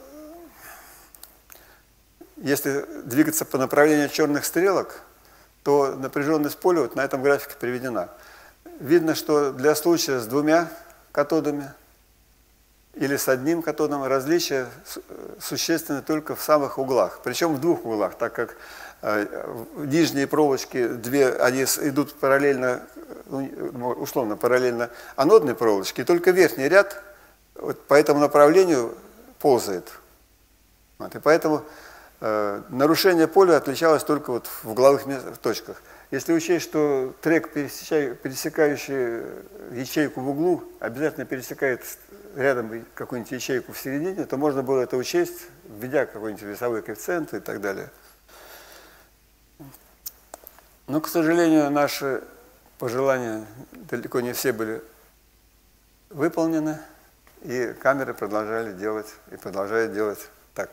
если двигаться по направлению черных стрелок, то напряженность поля вот на этом графике приведена. Видно, что для случая с двумя катодами или с одним катодом различия существенны только в самых углах. Причем в двух углах, так как нижние проволочки, две, они идут параллельно, условно параллельно анодной проволочке, и только верхний ряд вот по этому направлению ползает. Вот, и поэтому э, нарушение поля отличалось только вот в угловых точках. Если учесть, что трек, пересекающий ячейку в углу, обязательно пересекает рядом какую-нибудь ячейку в середине, то можно было это учесть, введя какой-нибудь весовой коэффициент и так далее. Но, к сожалению, наши пожелания далеко не все были выполнены, и камеры продолжали делать, и продолжают делать так.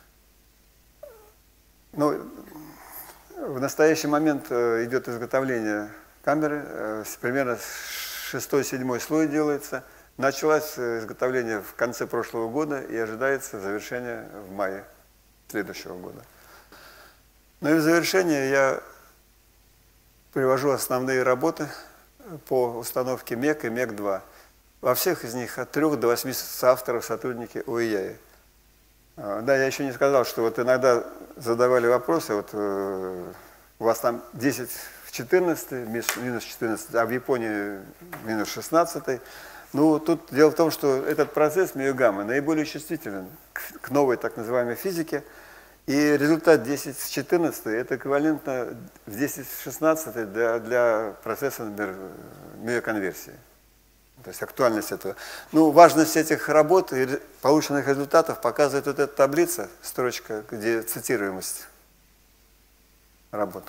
Ну, в настоящий момент идет изготовление камеры, примерно шестой-седьмой слой делается. Началось изготовление в конце прошлого года и ожидается завершение в мае следующего года. Ну и в завершение я привожу основные работы по установке МЕК и МЕК два. Во всех из них от трёх до восьми соавторов сотрудники ОИЯИ. Да, я еще не сказал, что вот иногда задавали вопросы, вот э, у вас там десять в четырнадцать, минус четырнадцать, а в Японии минус шестнадцать. Ну, тут дело в том, что этот процесс Миюгама наиболее чувствителен к, к новой так называемой физике, и результат десять в четырнадцать это эквивалентно в десять в шестнадцать для, для процесса, например, миоконверсии. То есть актуальность этого. Ну, важность этих работ и полученных результатов показывает вот эта таблица, строчка, где цитируемость работ.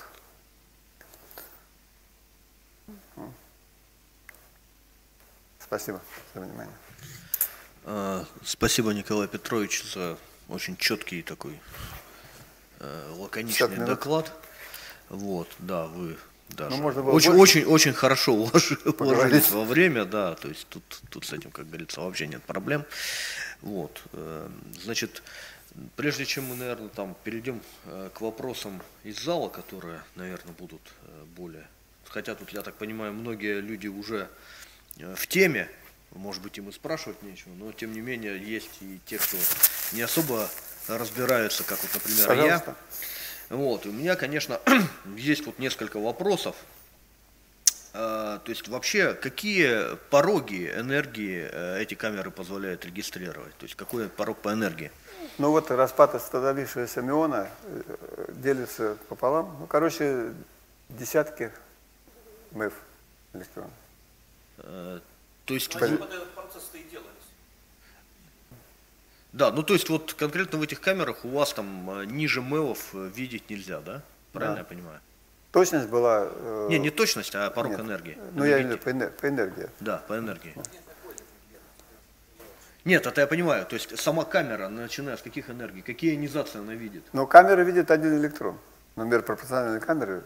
Спасибо за внимание. Спасибо, Николай Петрович, за очень четкий такой лаконичный доклад. Вот, да, вы даже ну, очень, очень, очень хорошо уложились во время, да, то есть тут, тут с этим, как говорится, вообще нет проблем. Вот, значит, прежде чем мы, наверное, там перейдем к вопросам из зала, которые, наверное, будут более, хотя тут, я так понимаю, многие люди уже в теме, может быть, им и спрашивать нечего, но тем не менее есть и те, кто не особо разбираются, как вот, например, Пожалуйста. я. Вот, у меня, конечно, есть вот несколько вопросов. То есть вообще, какие пороги энергии эти камеры позволяют регистрировать? То есть какой порог по энергии? Ну вот распад остановившегося миона делится пополам. Ну, короче, десятки мэф электронов. То есть вы... Да, ну то есть вот конкретно в этих камерах у вас там ниже мэвов видеть нельзя, да? Правильно да. я понимаю? Точность была... Э... Не, не точность, а порог Нет. энергии. Ну я имею в виду по энергии. Да, по энергии. Нет, это я понимаю. То есть сама камера, начиная с каких энергий, какие ионизации она видит? Ну камера видит один электрон. Например, пропорциональные камеры...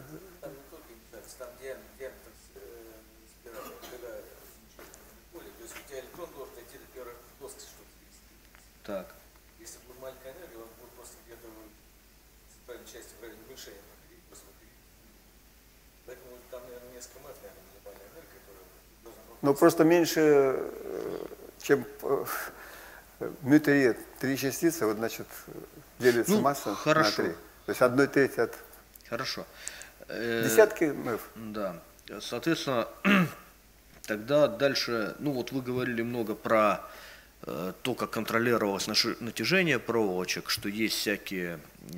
Так. Если будет маленькая энергия, он будет просто где-то в центральной части в районе мышей проходить, посмотреть. Поэтому там, наверное, несколько мэф, наверное, минимальная энергия, которая должна... Ну, просто меньше, чем мю-три, три частицы, вот, значит, делится ну, масса хорошо. на три. То есть одной трети от... Хорошо. Десятки мэф. Да. Соответственно, тогда дальше, ну, вот вы говорили много про... то, как контролировалось натяжение проволочек, что есть всякие,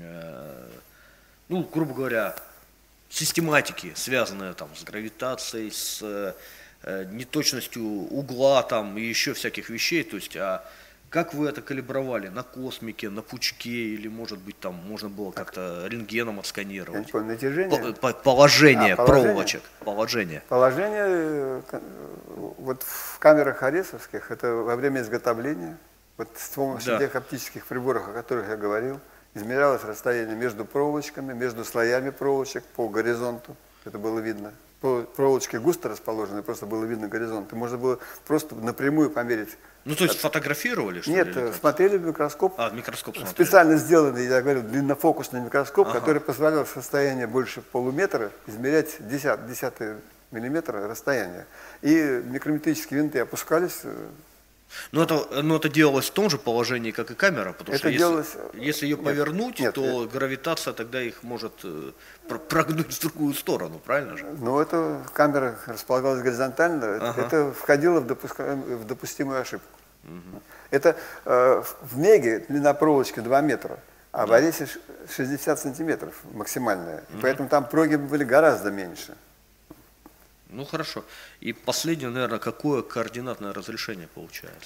ну, грубо говоря, систематики, связанные там с гравитацией, с неточностью угла там и еще всяких вещей. То есть, а как вы это калибровали? На космике, на пучке или, может быть, там можно было как-то рентгеном отсканировать? Я не понял, натяжение? По, по, положение, а, положение проволочек. Положение. Положение вот в камерах аресовских, это во время изготовления, вот с помощью да. тех оптических приборов, о которых я говорил, измерялось расстояние между проволочками, между слоями проволочек по горизонту. Это было видно. Проволочки густо расположены, просто было видно горизонт. И можно было просто напрямую померить. Ну, то есть фотографировали, что Нет, ли? смотрели в микроскоп. А, в микроскоп смотрели. Специально сделанный, я говорю, длиннофокусный микроскоп, ага. который позволял с расстояния больше полуметра измерять десят, десятые миллиметра расстояния. И микрометрические винты опускались. Но это, но это делалось в том же положении, как и камера, потому это что делалось... если, если ее повернуть, нет, то нет. гравитация тогда их может прогнуть в другую сторону, правильно же? Ну, это камера располагалась горизонтально, ага. это входило в, допуска... в допустимую ошибку. Угу. Это э, в меге длина проволочки два метра, а да. в аресе шестьдесят сантиметров максимальная. Угу. Поэтому там прогибы были гораздо меньше. Ну хорошо. И последнее, наверное, какое координатное разрешение получается?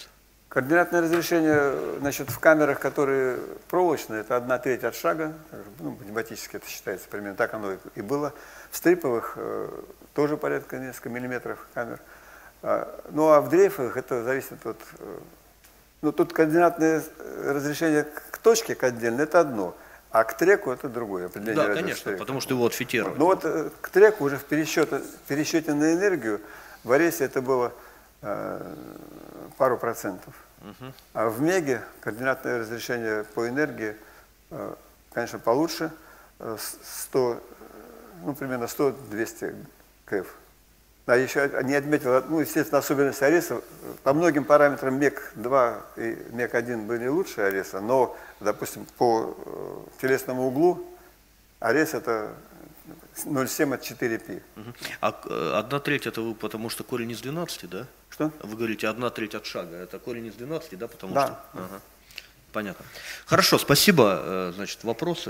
Координатное разрешение, значит, в камерах, которые проволочные, это одна треть от шага, ну, математически это считается примерно, так оно и было. В стриповых э, тоже порядка несколько миллиметров камер. А, ну а в дрейфовых это зависит от... Э, ну тут координатное разрешение к точке, к отдельно, это одно, а к треку это другое. Да, конечно, потому что его отфитировали. Ну вот э, к треку уже в пересчете, в пересчете на энергию в Аресе это было э, пару процентов. Uh-huh. А в Меге координатное разрешение по энергии, э, конечно, получше, э, сто, ну, примерно сто-двести кэф. А еще не отметил, ну, естественно, особенность Ареса. По многим параметрам Мег два и Мег один были лучше Ареса, но, допустим, по э, телесному углу Арес это ноль целых семь от четыре пи. Uh-huh. А одна треть это вы потому что корень из двенадцати, да? Что? Вы говорите, одна треть от шага. Это корень из двенадцати, да? Потому да. что... Ага. Понятно. Хорошо, спасибо. Значит, вопросы?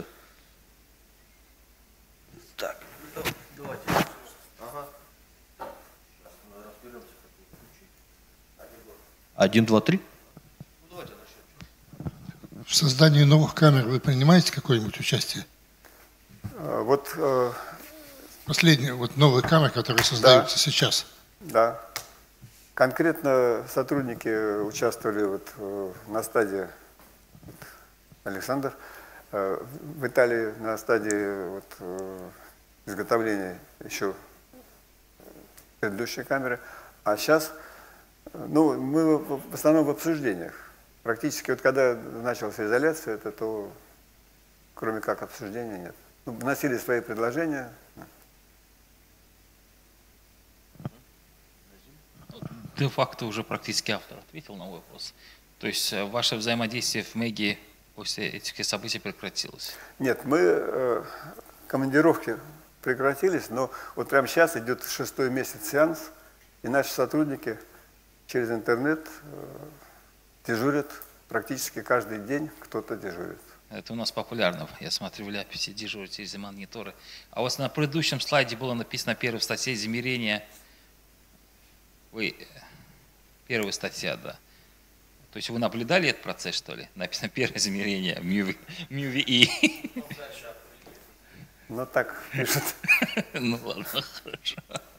Так, давайте. Ага. Один, два, три. Ну, давайте начнем. В создании новых камер вы принимаете какое-нибудь участие? Вот... Э... Последние, вот новые камеры, которые создаются да. сейчас. Да. Конкретно сотрудники участвовали вот э, на стадии, вот, Александр, э, в Италии на стадии вот, э, изготовления еще предыдущей камеры, а сейчас, э, ну, мы в основном в обсуждениях. Практически вот когда началась изоляция, это то, кроме как обсуждения, нет. Ну, вносили свои предложения. Де-факто уже практически автор ответил на вопрос. То есть ваше взаимодействие в Меге после этих событий прекратилось? Нет, мы, э, командировки прекратились, но вот прямо сейчас идет шестой месяц сеанс, и наши сотрудники через интернет э, дежурят практически каждый день, кто-то дежурит. Это у нас популярно. Я смотрю, в Ляписе дежурите из мониторы. А у вас на предыдущем слайде было написано первая статья измерения. Вы... Первая статья, да. То есть вы наблюдали этот процесс, что ли? Написано первое измерение МЮВИ. Ну так пишут. Ну ладно, хорошо.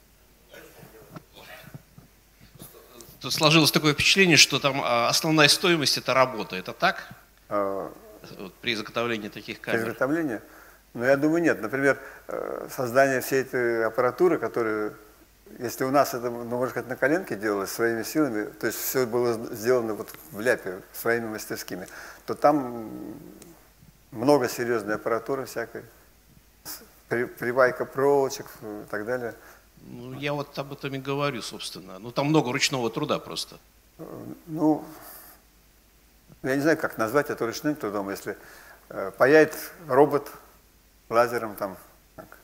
Тут сложилось такое впечатление, что там основная стоимость – это работа. Это так? А, вот при изготовлении таких камер. При изготовлении? Ну, я думаю, нет. Например, создание всей этой аппаратуры, которая, если у нас это, ну, можно сказать, на коленке делалось своими силами, то есть все было сделано вот в Ляпе своими мастерскими, то там много серьезной аппаратуры всякой, привайка проволочек и так далее. Ну, я вот об этом и говорю, собственно. Ну, там много ручного труда просто. Ну, я не знаю, как назвать это ручным трудом, если э, паяет робот лазером там. Так.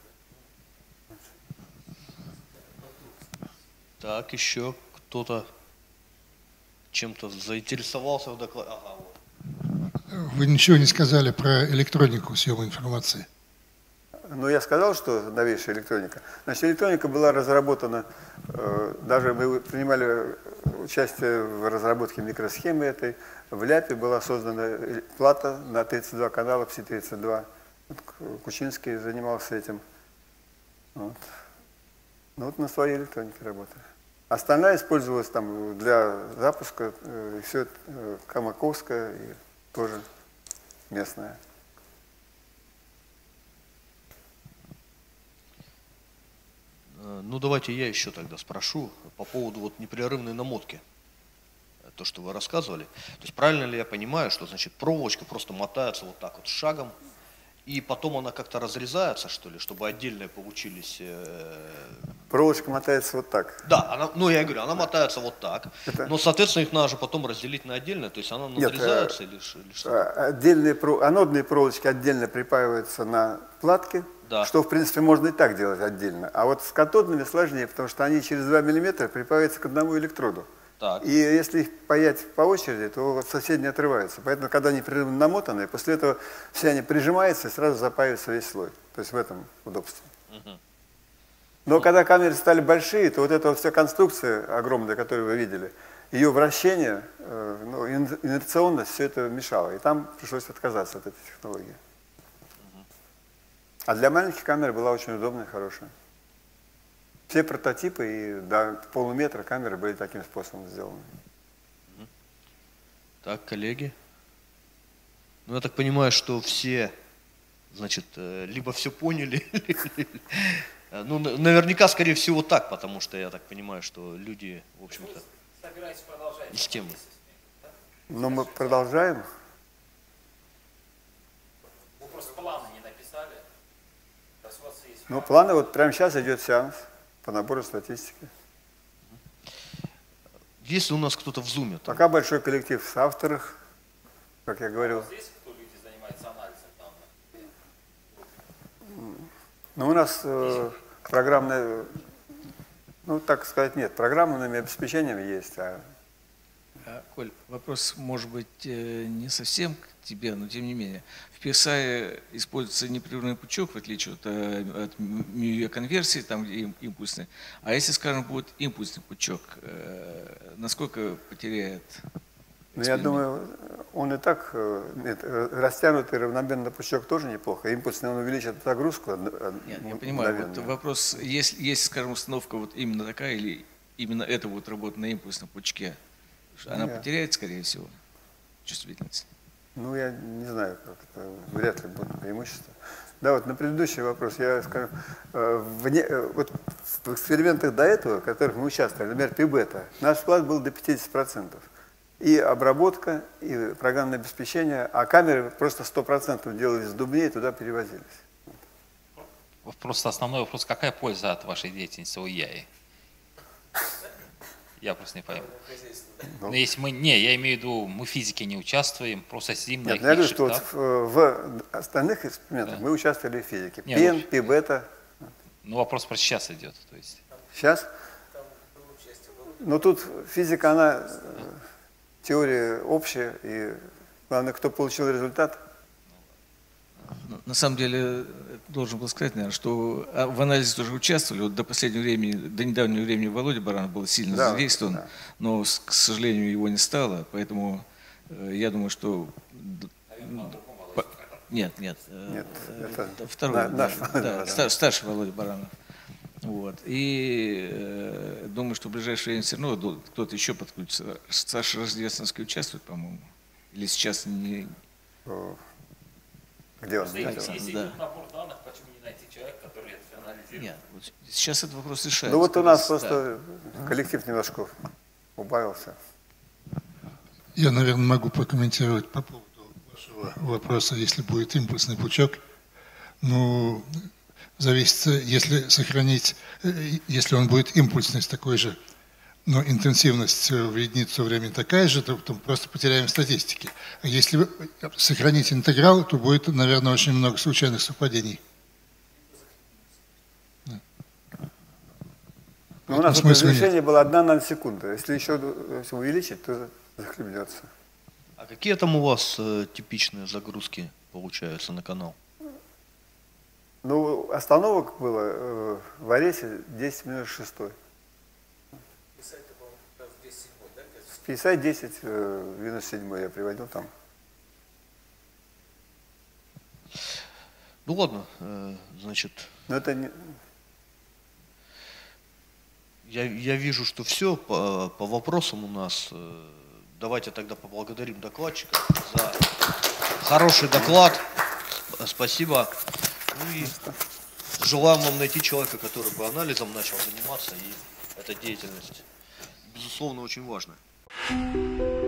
Так, еще кто-то чем-то заинтересовался в докладе. Ага, вот. Вы ничего не сказали про электронику съема информации. Ну, я сказал, что новейшая электроника. Значит, электроника была разработана, э, даже мы принимали участие в разработке микросхемы этой. В Ляпе была создана плата на тридцать два канала, пси тридцать два. Вот Кучинский занимался этим. Вот. Ну, вот на своей электронике работали. Остальная использовалась там для запуска, э, и все э, Камаковская и тоже местная. Ну, давайте я еще тогда спрошу по поводу вот непрерывной намотки. То, что вы рассказывали. То есть правильно ли я понимаю, что, значит, проволочка просто мотается вот так вот шагом, и потом она как-то разрезается, что ли, чтобы отдельные получились... Э... Проволочка мотается вот так. Да, она, ну я говорю, она мотается вот так, Это... но, соответственно, их надо же потом разделить на отдельные, то есть она надрезается. Нет, или, или что? Отдельные, анодные проволочки отдельно припаиваются на платки, да. Что, в принципе, можно и так делать отдельно. А вот с катодными сложнее, потому что они через два миллиметра припаиваются к одному электроду. Так. И если их паять по очереди, то соседние отрываются. Поэтому, когда они непрерывно намотаны, после этого все они прижимаются и сразу запаиваются весь слой. То есть в этом удобство. Угу. Но когда камеры стали большие, то вот эта вот вся конструкция огромная, которую вы видели, ее вращение, э, ну, инерционность, все это мешало. И там пришлось отказаться от этой технологии. А для маленьких камер была очень удобная и хорошая. Все прототипы и до полуметра камеры были таким способом сделаны. Так, коллеги. Ну, я так понимаю, что все, значит, либо все поняли, ну, наверняка, скорее всего, так, потому что я так понимаю, что люди, в общем-то, из темы. Но мы продолжаем. Вы просто планы не написали. Ну, планы, вот прямо сейчас идет сеанс по набору статистики. Есть ли у нас кто-то в зуме? Там? Пока большой коллектив в авторах, как я говорил. Здесь кто люди занимается анализом данных? Ну, у нас э, программное, ну, так сказать, нет, программным обеспечением есть. А... Коль, вопрос может быть не совсем к тебе, но тем не менее. В пи эс ай используется непрерывный пучок, в отличие от, от конверсии, там где импульсный. А если, скажем, будет импульсный пучок, насколько потеряет? Ну, я думаю, он и так, нет, растянутый равномерный пучок тоже неплохо. Импульсный он увеличит нагрузку. Нет, я понимаю, вот вопрос, есть, есть, скажем, установка вот именно такая, или именно это будет работать на импульсном пучке, она Нет. потеряет, скорее всего, чувствительность? Ну, я не знаю, как это, вряд ли будет преимущество. Да, вот на предыдущий вопрос я скажу, вне, вот в экспериментах до этого, в которых мы участвовали, например, пи-бета, наш вклад был до пятидесяти процентов. И обработка, и программное обеспечение, а камеры просто сто процентов делались с дубней и туда перевозились. Просто основной вопрос, какая польза от вашей деятельности у ИАИ? Я просто не пойму. Ну, Но если мы, не, я имею в виду, мы в физике не участвуем, просто сидим на Нет, я говорю, что вот в, в остальных экспериментах да. мы участвовали в физике. Нет, Пен, пи-бета. Ну, вопрос про сейчас идет. То есть. Сейчас? Но тут физика, она, теория общая, и главное, кто получил результат. На самом деле, должен был сказать, наверное, что в анализе тоже участвовали. Вот до последнего времени, до недавнего времени Володя Баранов был сильно да, задействован, да. но, к сожалению, его не стало. Поэтому я думаю, что... По... Нет, нет. Нет, это второй, на, наш, да, да, да, старший Володя Баранов. Вот. И э, думаю, что в ближайшее время все равно кто-то еще подключится. Саша Рождественский участвует, по-моему. Или сейчас не... Где он? Если, если да. идет набор данных, почему не найти человека, который это анализирует? Нет, вот сейчас этот вопрос решается. Ну вот у нас просто да. коллектив немножко убавился. Я, наверное, могу прокомментировать по поводу вашего вопроса, если будет импульсный пучок. Ну, зависит, если сохранить, если он будет импульсный с такой же, но интенсивность в единицу времени такая же, то, то просто потеряем статистики. А если сохранить интеграл, то будет, наверное, очень много случайных совпадений. Да. Ну, у нас разрешение было одна наносекунда. Если еще если увеличить, то захлебнется. А какие там у вас э, типичные загрузки получаются на канал? Ну, остановок было э, в Аресе десять минус шестой. пятьдесят десять э, минус седьмой я приводил там. Ну ладно, э, значит... Но это не... я, я вижу, что все по, по вопросам у нас. Э, давайте тогда поблагодарим докладчика за хороший доклад. Спасибо. Ну и желаем вам найти человека, который бы анализом начал заниматься, и эта деятельность, безусловно, очень важна.